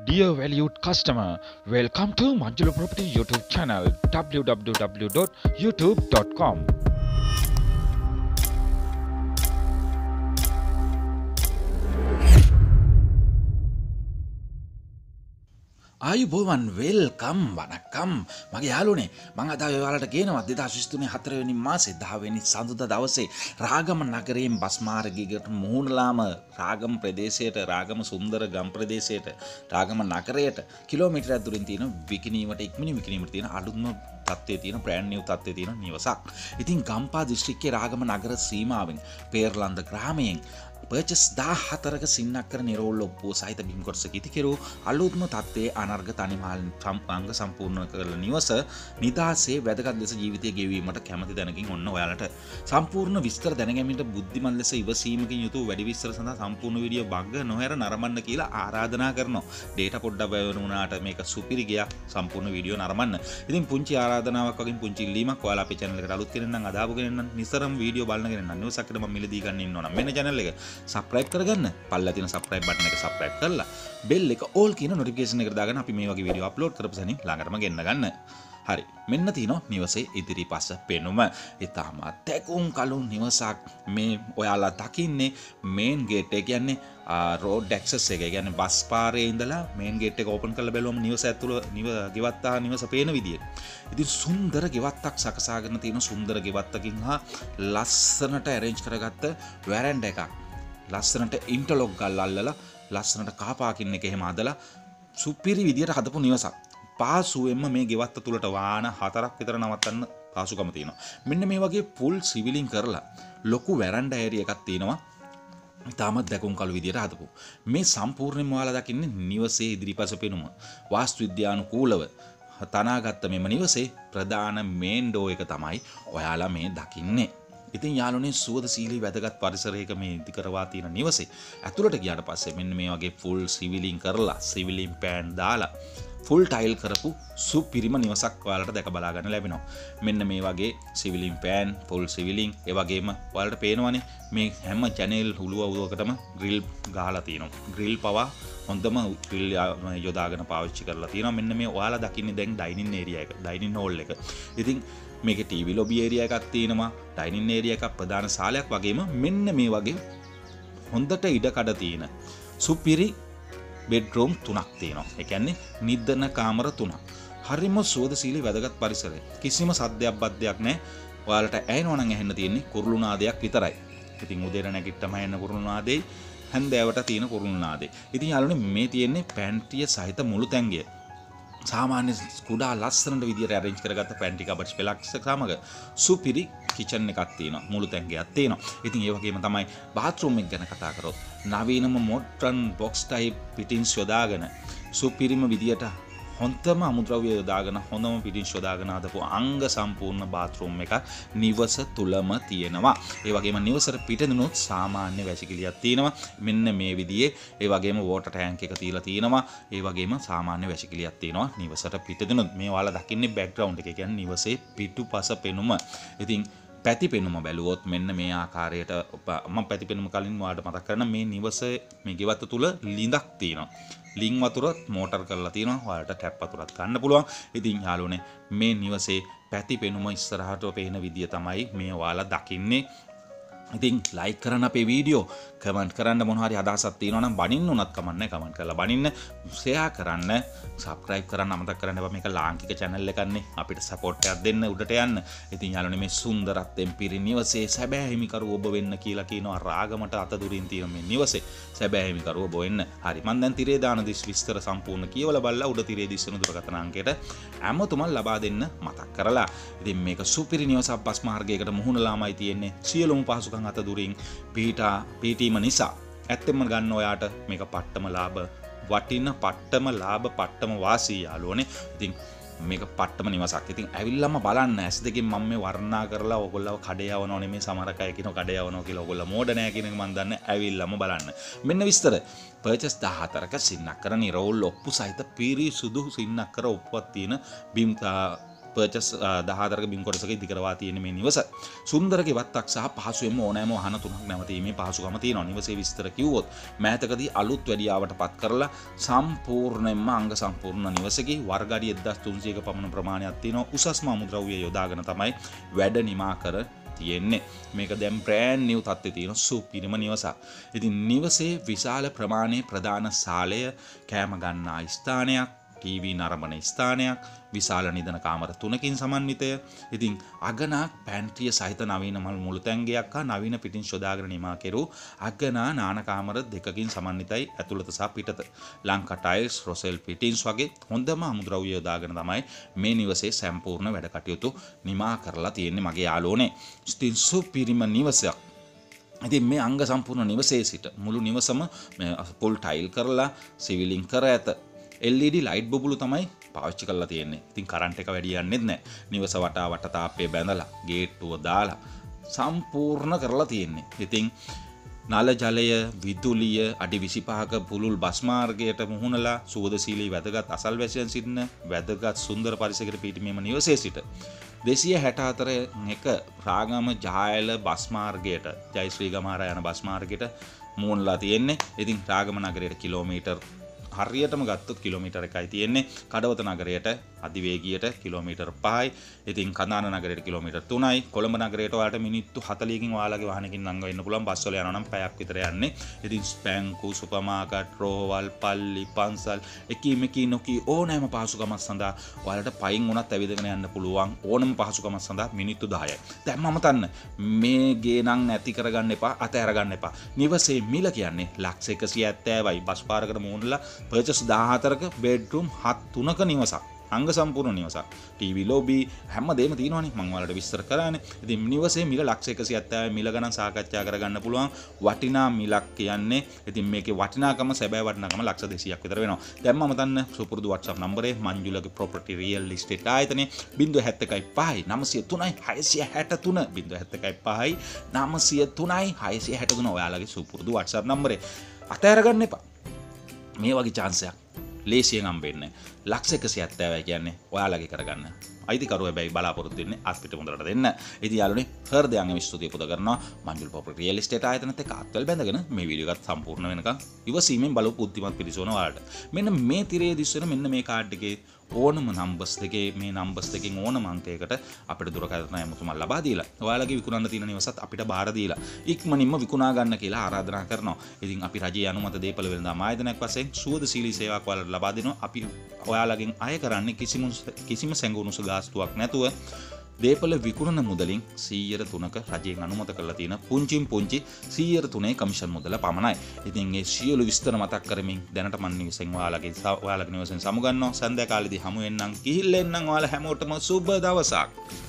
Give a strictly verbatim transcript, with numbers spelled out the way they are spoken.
Dear valued customer, welcome to Manjula Property YouTube channel w w w dot youtube dot com. ආයුබෝවන් welcome වණක්කම් මගේ යාළුවනේ මම අද ඔයාලට කියනවා දෙදාස් විසි තුනේ හතර වෙනි මාසේ දහ වෙනි සඳුදා දවසේ රාගම නගරයෙන් බස් මාර්ගයකට මුහුණලාම රාගම ප්‍රදේශයට රාගම සුන්දර ගම් ප්‍රදේශයට රාගම නගරයට කිලෝමීටරයක් දුරින් තියෙන විකිණීමට ඉක්මනින් විකිණීමට තියෙන අලුත්ම තත්ත්වයේ තියෙන බ්‍රෑන්ඩ් නිව් තත්ත්වයේ තියෙන නිවසක්. ඉතින් ගම්පා දිස්ත්‍රික්කයේ රාගම නගර සීමාවෙන් පේරලන්ද ග්‍රාමයෙන් පර්චස් දාහතරක සින්නක්කර නිරෝල් ඔප්පුව සහිත බිම් කොටසක ඉතිකරු අලුත්ම තත්ත්වයේ අනර්ග තනිමාල් අංග සම්පූර්ණ කරන නිවස නිදාසේ වැදගත් ලෙස ජීවිතය ගෙවීමට කැමති දැනකින් ඔන්න ඔයාලට සම්පූර්ණ විස්තර දැනගැනීමට බුද්ධිමත් ලෙස ඉවසීමකින් යුතුව වැඩි විස්තර සඳහා සම්පූර්ණ වීඩියෝ බග්ග නොහැර නරඹන්න කියලා ආරාධනා කරනවා. ඩේටා පොඩ්ඩක් වැවුණාට මේක සුපිරි ගියා සම්පූර්ණ වීඩියෝ නරඹන්න. ඉතින් පුංචි ආරාධනාවක් වගේ පුංචි ඉල්ලීමක් ඔයාලා අපේ channel එකට අලුත් කෙනෙක් නම් අදාපු කෙනෙක් නම් නිතරම වීඩියෝ බලන කෙනෙක් නම් නිවසකට මම මිලදී ගන්න ඉන්නවා නම් මෙන්න channel එක subscribe කරගන්න. පල්ලා තියෙන subscribe button එක subscribe කරලා bell එක all කියන notification එකට දාගෙන අපි මේ වගේ වීඩියෝ upload කරපු සැනින් ළඟටම ගෙන්න ගන්න. හරි. මෙන්න තියෙනවා නිවසේ ඉදිරිපස පෙනුම. ඊටම තැකුම් කලුන් නිවසක් මේ ඔයාලා දකින්නේ main gate එක කියන්නේ road access එක. ඒ කියන්නේ බස් පාරේ ඉඳලා main gate එක open කරලා බැලුවම නිවස ඇතුළ නිව ගෙවත්තා නිවස පේන විදියට. ඉතින් සුන්දර ගෙවත්තක් සකසාගෙන තියෙන සුන්දර ගෙවත්තකින් හා ලස්සනට arrange කරගත්ත veranda එකක්. ලස්සනට ඉන්ටර්ලොක් ගල් අල්ලලා ලස්සනට කාර් පාකින් එක එහෙම හදලා සුපිරි විදියට හදපු නිවසක්. පාසුවෙන්ම මේ ගෙවත්ත තුලට වාහන හතරක් විතර නවත්තන්න පාසුකම තියෙනවා. මෙන්න මේ වගේ full සිවිලින් කරලා ලොකු වැරන්ඩා ඒරියා එකක් තියෙනවා. තාමත් දැකුම් කළු විදියට හදපු. මේ සම්පූර්ණයෙන්ම ඔයාලා දකින්නේ නිවසේ ඉදිරිපස පෙනුම. වාස්තු විද්‍යානුකූලව තනාගත්ත මෙම නිවසේ ප්‍රධාන මේන් ඩෝ එක තමයි ඔයාලා මේ දකින්නේ. ඉතින් යාළුවනේ සුවදශීලී වැදගත් පරිසරයක මේ ඉදි කරවා තියෙන නිවසේ ඇතුළට ගියාට පස්සේ මෙන්න මේ වගේ ෆුල් සිවිලින් කරලා සිවිලින් පෑන් දාලා ෆුල් ටයිල් කරපු සුපිරිම නිවසක් ඔයාලට දැක බලා ගන්න ලැබෙනවා. මෙන්න මේ වගේ සිවිලින් පෑන් ෆුල් සිවිලින් ඒ වගේම ඔයාලට පේනවනේ මේ හැම ජනෙල් හුලුව උදවකටම ග්‍රිල් ගහලා තියෙනවා. ග්‍රිල් පවා හොඳම ග්‍රිල් යොදාගෙන පාවිච්චි කරලා තියෙනවා. මෙන්න මේ ඔයාලා දකින්නේ දැන් ඩයිනින් ඒරියා එක, ඩයිනින් හෝල් එක. ඉතින් මේකේ ටීවී ලොබි ඒරියා එකක් තියෙනවා, ඩයිනින් ඒරියා එකක්, ප්‍රධාන ශාලයක් වගේම මෙන්න මේ වගේ හොඳට ඉඩ කඩ තියෙන සුපිරි බෙඩ්රූම් තුනක් තියෙනවා. ඒ කියන්නේ නිදන කාමර තුනක්. හරිම සුවදශීලී වැදගත් පරිසරය. කිසිම සද්දයක් බද්දයක් නැහැ. ඔයාලට ඇහෙනවා නම් ඇහෙන්න තියෙන්නේ කුරුළු නාදයක් විතරයි. ඉතින් උදේට නැගිට්ටම ඇහෙන කුරුළු නාදෙයි හැන්දෑවට තියෙන කුරුළු නාදෙයි. ඉතින් යාළුවනේ මේ තියෙන්නේ පැන්ට්‍රිය සහිත මුළු තැන්ගිය. සාමාන්‍ය කුඩා ලස්සනට විදියට arrange කරගත්ත පැන්ට්‍රි කබඩ්ස් පෙළක් සමග සුපිරි කිචන් එකක් තියෙනවා. මුළු තැන්ගයක් තියෙනවා. ඉතින් ඒ වගේම තමයි bathroom එක ගැන කතා කරොත් නවීනම modern box type fittings යොදාගෙන සුපිරිම විදියට හොඳම අමුද්‍රව්‍ය යොදාගෙන හොඳම fittings යොදාගෙන හදපු අංග සම්පූර්ණ bathroom එකක් නිවස තුලම තියෙනවා. ඒ වගේම නිවසට පිටිනුත් සාමාන්‍ය වැසිකිළියක් තියෙනවා. මෙන්න මේ විදිහේ ඒ වගේම water tank එක තියලා තියෙනවා. ඒ වගේම සාමාන්‍ය වැසිකිළියක් තියෙනවා නිවසට පිටිනුත්. මේ ඔයාලා දකින්නේ background එක. කියන්නේ නිවසේ පිටුපස පෙනුම. ඉතින් පැති පෙනුම බැලුවොත් මෙන්න මේ ආකාරයට මම පැති පෙනුම කලින් ඔයාලට මතක් කරන්න මේ නිවසේ මේ ගෙවත්ත තුල ලිඳක් තියෙනවා. ලිං වතුර මෝටර් කරලා තියෙනවා. ඔයාලට ටැප් වතුරත් ගන්න පුළුවන්. ඉතින් යාළුවනේ මේ නිවසේ පැති පෙනුම ඉස්සරහට පේන විදිය තමයි මේ ඔයාලා දකින්නේ. ඉතින් ලයික් කරන්න අපේ වීඩියෝ, කමෙන්ට් කරන්න මොනවා හරි අදහසක් තියෙනවා නම් බනින්න උනත් කමන්නේ කමෙන්ට් කරලා බනින්න, ෂෙයා කරන්න, සබ්ස්ක්‍රයිබ් කරන්න අමතක කරන්න එපා. මේක ලාංකික channel එකක්නේ. අපිට සපෝට් එකක් දෙන්න උඩට යන්න. ඉතින් යාළුවනේ මේ සුන්දරත්වයෙන් පිරි නිවසේ සැබෑ හිමිකරුව ඔබ වෙන්න කියලා කියනවා. රාගමට අත දුරින් තියෙන මේ නිවසේ සැබෑ හිමිකරුව ඔබ වෙන්න. හරි. මම දැන් තිරේ දාන දිස් විස්තර සම්පූර්ණ කියවලා බලලා උඩ තිරේ දිස්සන දුරකථන අංකයට හැමතුමන් ලබා දෙන්න මතක් කරලා. ඉතින් මේක සුපිරි නිවසක් බස් මාර්ගයකට මුහුණලාමයි තියෙන්නේ. සියලුම පහසුකම් අත දුරින් පීටා පීටීම නිසා ඇත්තෙන්ම ගන්න ඔයාට මේක පට්ටම ලාභ වටින පට්ටම ලාභ පට්ටම වාසී යාළුවනේ. ඉතින් මේක පට්ටම නිවසක්. ඉතින් ඇවිල්ලාම බලන්න ඇස් දෙකෙන් මම මේ වර්ණනා කරලා ඔයගොල්ලෝ කඩේ යවනෝ නෙමෙයි. සමහර අය කියනවා කඩේ යවනෝ කියලා. ඔයගොල්ලෝ මෝඩ නෑ කියන එක මම දන්නේ. ඇවිල්ලාම බලන්න. මෙන්න විස්තර. පර්චස් දහහතරක සින්නක්කර නිරෝල් ඔප්පු සහිත පිරිසුදු සින්නක්කර ඔප්පුවක් තියෙන බිම් පර්චස් දහහතරක බිම් කොටසක ඉදිකරවා තියෙන මේ නිවස. සුන්දර ගෙවත්තක් සහ පහසුවෙන්ම ඕනෑම වහන තුනක් නැවතීමේ පහසුකම තියෙනවා. නිවසේ විස්තර කිව්වොත් මෑතකදී අලුත් වැඩියාවට පත් කරලා සම්පූර්ණයෙන්ම අංග සම්පූර්ණ නිවසකි. වර්ග අඩි එක්දාස් තුන්සියයක පමණ ප්‍රමාණයක් තියෙනවා. උසස්ම අමුද්‍රව්‍ය යොදාගෙන තමයි වැඩ නිමා කර තියෙන්නේ. මේක දැන් බ්‍රෑන්ඩ් නිව් තත්ත්වයේ තියෙන සුපිරිම නිවසක්. ඉතින් නිවසේ විශාල ප්‍රමාණයේ ප්‍රධාන ශාලය, කෑම ගන්නා ස්ථානයක්, ටීවී නරඹන ස්ථානයක්, විශාල නිදන කාමර තුනකින් සමන්විතය. ඉතින් අගනා පැන්ට්‍රිය සහිත නවීන මල් මුළුතැන්ගයක් හා නවීන පිටින් යොදාගෙන නිමා කෙරූ අගනා නාන කාමර දෙකකින් සමන්විතයි ඇතුළත සහ පිටත. ලංකා ටයිල්ස්, රොසෙල් පිටින්ස් වගේ හොඳම අමුද්‍රව්‍ය යොදාගෙන තමයි මේ නිවසේ සම්පූර්ණ වැඩ කටයුතු නිමා කරලා තියෙන්නේ මගේ යාළුවනේ. ඉතින් සුපිරිම නිවසක්. ඉතින් මේ අංග සම්පූර්ණ නිවසේ සිට මුළු නිවසම පොල් ටයිල් කරලා සිවිලින් කර ඇත. එල් ඊ ඩි ලයිට් බබුළු තමයි පාවිච්චි කරලා තියෙන්නේ. ඉතින් කරන්ට් එක වැඩි යන්නේත් නැහැ. නිවස වටා වට තාප්පේ බැඳලා, ගේට්ටුව දාලා සම්පූර්ණ කරලා තියෙන්නේ. ඉතින් නල ජලය, විදුලිය, අඩි විසිපහක පුළුල් බස් මාර්ගයට මුහුණලා සුවදශීලී වැදගත් අසල්වැසියන් සිටින වැදගත් සුන්දර පරිසරයකට පිහිටි මෙම නිවසේ සිට දෙසිය හැටහතර එක රාගම ජායල බස් මාර්ගයට, ජයශ්‍රීගම හරහා යන බස් මාර්ගයට මුහුණලා තියෙන්නේ. ඉතින් රාගම නගරයට කිලෝමීටර් හරියටම ගත්තොත් කිලෝමීටර් එකයි තියෙන්නේ. කඩවත නගරයට අධිවේගියට කිලෝමීටර් පහයි. ඉතින් කඳාන නගරයට කිලෝමීටර් තුනයි. කොළඹ නගරයට ඔයාලට මිනිත්තු හතළිහකින් ඔයාලගේ වාහනකින් ළඟ වෙන්න පුළුවන්. බස් වල යනවා නම් පැයක් විතර යන්නේ. ඉතින් බැංකු, සුපර් මාකට්, රෝහල්, පල්ලි, පන්සල්, එකී මෙකී නොකී ඕනෑම පහසුකමක් සඳහා ඔයාලට පයින් උනත් ඇවිදගෙන යන්න පුළුවන්. ඕනම පහසුකමක් සඳහා මිනිත්තු දහයයි. දැන් මම තන්න මේ ගේ නම් නැති කරගන්න එපා, අතහැර ගන්න එපා. නිවසේ මිල කියන්නේ ලක්ෂ එකසිය හැත්තෑවයි. බස් පාරකට මුහුණලා පර්චස් දහහතරක බෙඩ්රූම් හත් තුනක නිවසක්. අංග සම්පූර්ණ නිවසක්. ටීවී ලොබි හැමදේම තියෙනවානේ. මම ඔයාලට විස්තර කරානේ. ඉතින් නිවසේ මිල ලක්ෂ එකසිය හැත්තෑවයි. මිල ගණන් සාකච්ඡා කරගන්න පුළුවන්. වටිනා මිලක් කියන්නේ. ඉතින් මේකේ වටිනාකම සැබෑ වටිනාකම ලක්ෂ දෙසීයක් විතර වෙනවා. දැන් මම තන්න සුපුරුදු WhatsApp නම්බරේ මංජුලගේ property real estate ආයතනයේ ज़ीरो सात एक पाँच नौ ज़ीरो तीन छह छह तीन ज़ीरो सात एक पाँच नौ ज़ीरो तीन छह छह तीन ඔයාලගේ සුපුරුදු WhatsApp නම්බරේ. අතහැර ගන්න එපා. මේ වගේ chance එකක් ලේසියෙන් හම්බෙන්නේ. ලක්ෂ එකසිය හැත්තෑවයි කියන්නේ ඔයාලගේ කරගන්න. අයිතිකරුව හැබැයි බලාපොරොත්තු වෙන්නේ අත්පිට මුදලට දෙන්න. ඉතින් යාළුවනේ හෘදයාංගෙම ස්තුතිය පුද කරනවා මංජුල් ප්‍රොපර්ටි රියල් එස්ටේට් ආයතනත් එක්ක අත්වල බැඳගෙන මේ වීඩියෝ එකත් සම්පූර්ණ වෙනකන් ඉවසීමෙන් බලපු බුද්ධිමත් පිරිසෝන ඔයාලට. මෙන්න මේ තිරේ දිස්වෙන මෙන්න මේ කාඩ් එකේ ඕනම නම්බර්ස් දෙකේ මේ නම්බර්ස් දෙකෙන් ඕනම අංකයකට අපිට දුරකථන ඇමතුමක් ලබා දීලා ඔයාලගේ විකුණන්න තියෙන නිවසත් අපිට බාර දීලා ඉක්මනින්ම විකුණා ගන්න කියලා ආරාධනා කරනවා. ඉතින් අපි රජයේ අනුමත දීපල වෙළඳාම් ආයතනයක් වශයෙන් සුවදශීලී සේවාවක් ඔයාලට ලබා දෙනවා. අපි ඔයාලගෙන් අය කරන්නේ කිසිම කිසිම සැඟවුණු ගාස්තුවක් නැතුව දේපල විකුණන මුදලින් සීයට තුනක රජයෙන් අනුමත කරලා තියෙන පුංචින් පුංචි සීයට තුනේ කමිෂන් මුදල පමණයි. ඉතින් මේ සියලු විස්තර මතක් කරමින් දැනට මම නිවසෙන් ඔයාලගේ ඔයාලගේ නිවසෙන් සමුගන්නවා. සන්ධ්‍යා කාලෙදී හමු වෙන්නම්. කිහිල්ලෙන්නම් ඔයාලා හැමෝටම සුබ දවසක්.